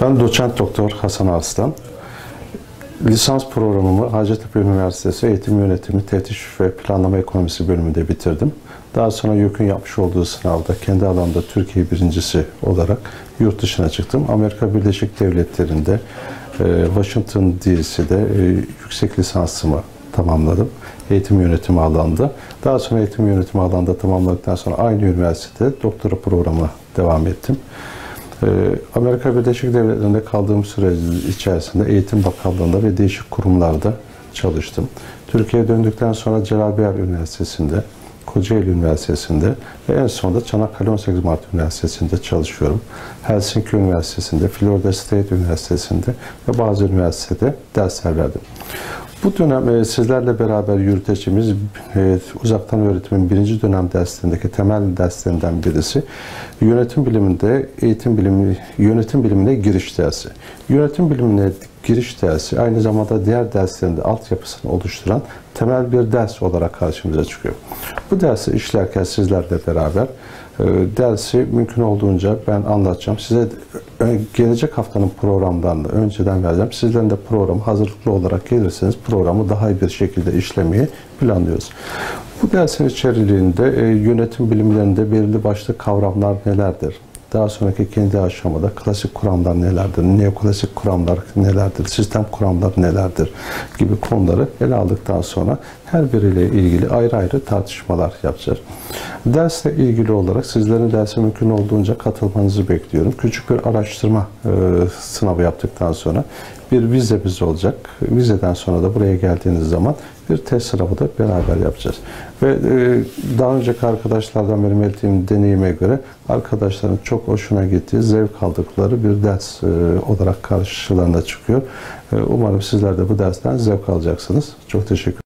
Ben doçent doktor Hasan Arslan. Lisans programımı Hacettepe Üniversitesi Eğitim Yönetimi, Teftiş ve Planlama Ekonomisi bölümünde bitirdim. Daha sonra YÖK'ün yapmış olduğu sınavda kendi alanımda Türkiye birincisi olarak yurt dışına çıktım. Amerika Birleşik Devletleri'nde Washington DC'de yüksek lisansımı tamamladım. Eğitim yönetimi alanında. Daha sonra eğitim yönetimi alanında tamamladıktan sonra aynı üniversitede doktora programına devam ettim. Amerika Birleşik Devletleri'nde kaldığım süre içerisinde Eğitim Bakanlığı'nda ve değişik kurumlarda çalıştım. Türkiye'ye döndükten sonra Celal Bayar Üniversitesi'nde, Kocaeli Üniversitesi'nde ve en sonunda Çanakkale 18 Mart Üniversitesi'nde çalışıyorum. Helsinki Üniversitesi'nde, Florida State Üniversitesi'nde ve bazı üniversitede dersler verdim. Bu dönem sizlerle beraber yürüteceğimiz uzaktan öğretimin birinci dönem derslerindeki temel derslerinden birisi yönetim biliminde yönetim bilimine giriş dersi. Yönetim bilimine giriş dersi aynı zamanda diğer derslerinde altyapısını oluşturan temel bir ders olarak karşımıza çıkıyor. Bu dersi işlerken sizlerle beraber dersi mümkün olduğunca ben anlatacağım. Size gelecek haftanın programlarını önceden vereceğim. Sizlerin de programı hazırlıklı olarak gelirseniz programı daha iyi bir şekilde işlemeyi planlıyoruz. Bu dersin içeriğinde yönetim bilimlerinde belirli başlı kavramlar nelerdir? Daha sonraki kendi aşamada klasik kuramlar nelerdir, neoklasik kuramlar nelerdir, sistem kuramları nelerdir gibi konuları ele aldıktan sonra her biriyle ilgili ayrı ayrı tartışmalar yapacağız. Dersle ilgili olarak sizlerin derse mümkün olduğunca katılmanızı bekliyorum. Küçük bir araştırma sınavı yaptıktan sonra bir vizemiz olacak. Vizeden sonra da buraya geldiğiniz zaman bir test sınavı da beraber yapacağız. Ve daha önceki arkadaşlardan benim ettiğim deneyime göre arkadaşların çok hoşuna gittiği, zevk aldıkları bir ders olarak karşılarına çıkıyor. Umarım sizler de bu dersten zevk alacaksınız. Çok teşekkür ederim.